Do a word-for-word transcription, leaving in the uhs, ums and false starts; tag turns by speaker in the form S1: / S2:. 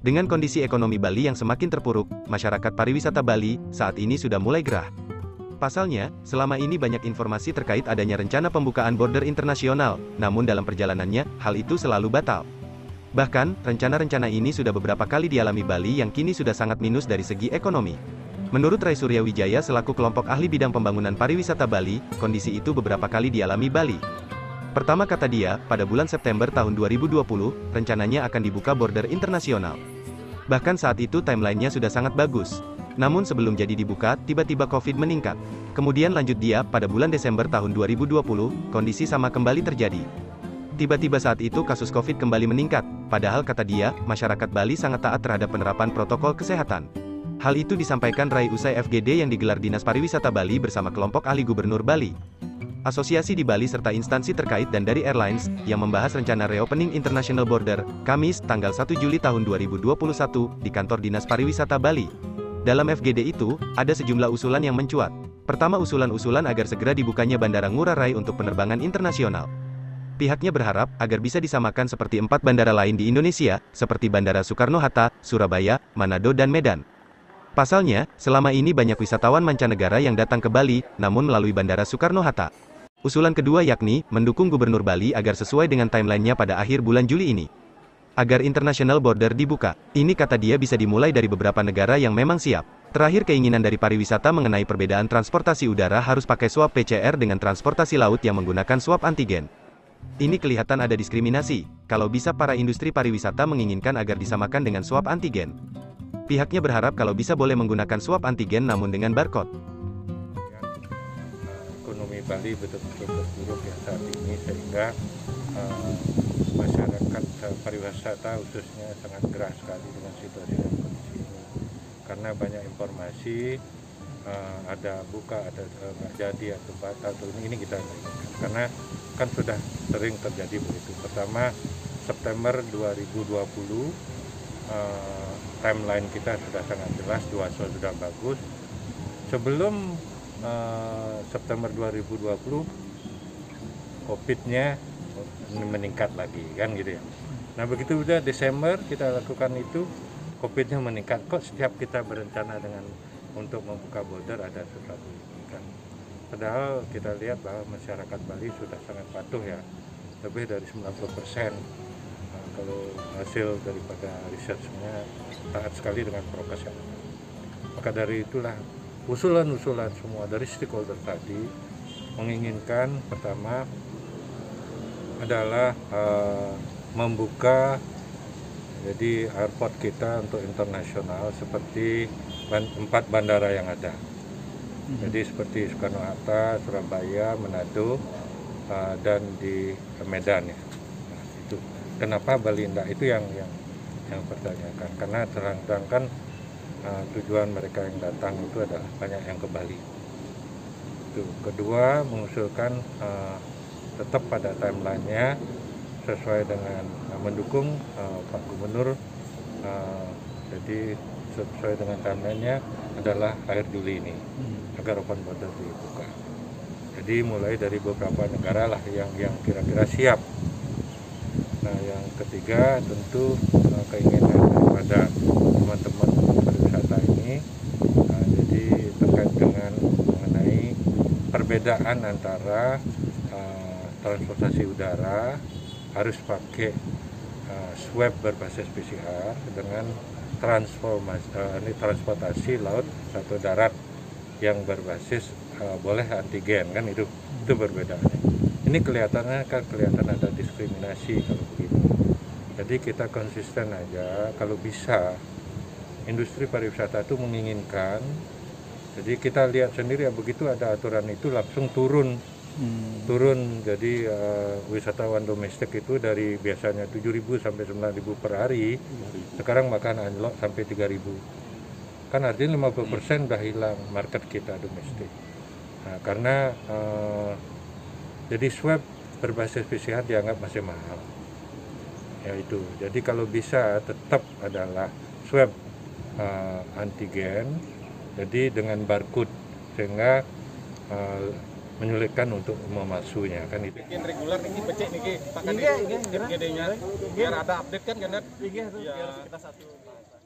S1: Dengan kondisi ekonomi Bali yang semakin terpuruk, masyarakat pariwisata Bali saat ini sudah mulai gerah. Pasalnya, selama ini banyak informasi terkait adanya rencana pembukaan border internasional, namun dalam perjalanannya, hal itu selalu batal. Bahkan, rencana-rencana ini sudah beberapa kali dialami Bali yang kini sudah sangat minus dari segi ekonomi. Menurut Ray Surya Wijaya selaku kelompok ahli bidang pembangunan pariwisata Bali, kondisi itu beberapa kali dialami Bali. Pertama kata dia, pada bulan September tahun dua ribu dua puluh, rencananya akan dibuka border internasional. Bahkan saat itu timelinenya sudah sangat bagus. Namun sebelum jadi dibuka, tiba-tiba COVID meningkat. Kemudian lanjut dia, pada bulan Desember tahun dua ribu dua puluh, kondisi sama kembali terjadi. Tiba-tiba saat itu kasus COVID kembali meningkat, padahal kata dia, masyarakat Bali sangat taat terhadap penerapan protokol kesehatan. Hal itu disampaikan Ray usai F G D yang digelar Dinas Pariwisata Bali bersama kelompok ahli Gubernur Bali, asosiasi di Bali serta instansi terkait dan dari airlines, yang membahas rencana reopening international border, Kamis, tanggal satu Juli tahun dua ribu dua puluh satu, di kantor Dinas Pariwisata Bali. Dalam F G D itu, ada sejumlah usulan yang mencuat. Pertama, usulan-usulan agar segera dibukanya Bandara Ngurah Rai untuk penerbangan internasional. Pihaknya berharap, agar bisa disamakan seperti empat bandara lain di Indonesia, seperti Bandara Soekarno-Hatta, Surabaya, Manado dan Medan. Pasalnya, selama ini banyak wisatawan mancanegara yang datang ke Bali, namun melalui Bandara Soekarno-Hatta. Usulan kedua yakni, mendukung Gubernur Bali agar sesuai dengan timelinenya pada akhir bulan Juli ini. Agar international border dibuka. Ini kata dia bisa dimulai dari beberapa negara yang memang siap. Terakhir, keinginan dari pariwisata mengenai perbedaan transportasi udara harus pakai swab P C R dengan transportasi laut yang menggunakan swab antigen. Ini kelihatan ada diskriminasi. Kalau bisa para industri pariwisata menginginkan agar disamakan dengan swab antigen. Pihaknya berharap kalau bisa boleh menggunakan swab antigen namun dengan barcode.
S2: Ekonomi Bali betul-betul terpuruk ya saat ini, sehingga uh, masyarakat uh, pariwisata khususnya sangat gerah sekali dengan situasi dan kondisi ini. Karena banyak informasi, uh, ada buka, ada nggak uh, jadi atau batal, atau ini, ini kita inginkan. Karena kan sudah sering terjadi begitu. Pertama, September dua ribu dua puluh, uh, timeline kita sudah sangat jelas, cuaca sudah bagus. Sebelum Uh, September dua ribu dua puluh, COVID-nya meningkat lagi, kan gitu ya. Nah begitu udah Desember kita lakukan itu, COVID-nya meningkat. Kok setiap kita berencana dengan untuk membuka border ada sesuatu, kan? Padahal kita lihat bahwa masyarakat Bali sudah sangat patuh ya, lebih dari sembilan puluh persen. Nah, kalau hasil daripada researchnya taat sekali dengan prokes. Maka dari itulah usulan-usulan semua dari stakeholder tadi menginginkan pertama adalah uh, membuka jadi airport kita untuk internasional seperti ban empat bandara yang ada. Hmm. Jadi seperti Soekarno-Hatta, Surabaya, Manado, uh, dan di Medan ya. Nah, itu kenapa Bali enggak, itu yang yang yang pertanyakan, karena terang-terang kan Uh, tujuan mereka yang datang itu adalah banyak yang ke Bali. Itu. Kedua, mengusulkan uh, tetap pada timelinenya sesuai dengan uh, mendukung uh, Pak Gubernur. Uh, jadi sesuai dengan timelinenya adalah akhir Juli ini hmm. agar open border dibuka. Jadi mulai dari beberapa negara lah yang yang kira-kira siap. Nah, yang ketiga tentu uh, keinginan daripada teman-teman pariwisata ini, uh, jadi terkait dengan mengenai perbedaan antara uh, transportasi udara harus pakai uh, swab berbasis P C R dengan transformasi uh, ini transportasi laut atau darat yang berbasis uh, boleh antigen, kan itu itu perbedaannya. Ini kelihatannya kan kelihatan ada diskriminasi kalau begini. Jadi kita konsisten aja, kalau bisa industri pariwisata itu menginginkan. Jadi kita lihat sendiri ya, begitu ada aturan itu langsung turun, hmm. turun. Jadi uh, wisatawan domestik itu dari biasanya tujuh ribu sampai sembilan ribu per hari, sekarang makan unlock sampai tiga ribu. Kan artinya lima puluh persen udah hilang market kita domestik. Nah, karena uh, jadi swab berbasis P C R dianggap masih mahal. Ya itu. Jadi kalau bisa tetap adalah swab uh, antigen. Jadi dengan barcode, sehingga uh, menyulitkan untuk memasuknya kan itu.
S3: Bikin reguler niki becek niki pakai G D-nya biar ada update kan kan. Biar kita satu.